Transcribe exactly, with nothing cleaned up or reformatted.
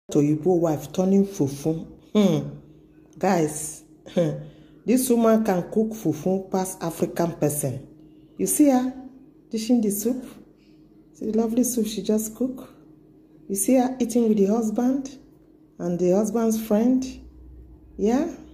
oyinbo wife turning fufu. Hmm. Guys, this woman can cook fufu past African person. You see her dishing the soup? See the lovely soup she just cooked? You see her eating with the husband and the husband's friend? Yeah?